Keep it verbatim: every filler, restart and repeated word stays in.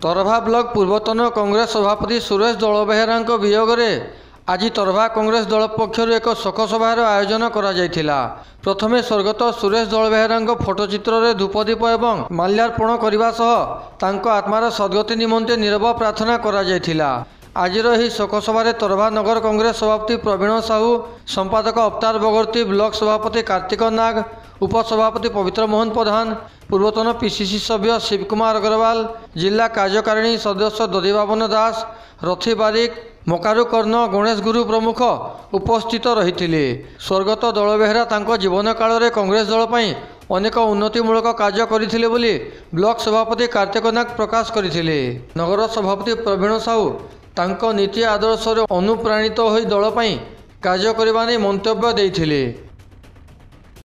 तरभा block पूर्वतन कांग्रेस सभापति सुरेश दलबेहरा वियोगरे आज तरभा कांग्रेस दल पक्षर एक शोकसभार आयोजन करा जायथिला। प्रथमे स्वर्गत सुरेश दलबेहरा फोटोचित्र रे धूपदीप एवं माल्यार्पण करने सह तांको आत्मार सद्गति निमंते नीरव प्रार्थना करा जायथिला। आजिर ଏହି शोकसभारे तरभा नगर कांग्रेस सभापति प्रवीण साहू, संपादक अवतार बगर्ती, ब्लॉक सभापति कार्तिक नाग, उपसभापति पवित्र मोहन प्रधान, पूर्वतन पीसीसी सभ्य शिवकुमार अग्रवाल, जिला कार्यकारिणी सदस्य दधिबाबन दास, रथी बारिक, मकारु कर्ण, गणेश गुरु प्रमुख उपस्थित रही। स्वर्गत दलबेहरा तांको जीवन काल में कांग्रेस दल पई अनेक उन्नतिमूलक कार्य करथिले बोली ब्लॉक सभापति कार्तिक नाग प्रकाश करथिले। नगर सभापति प्रवीण साहू तांको नीति आदर्श अनुप्राणित होई दल पई कार्य करबा नै मंतव्य देइथिले।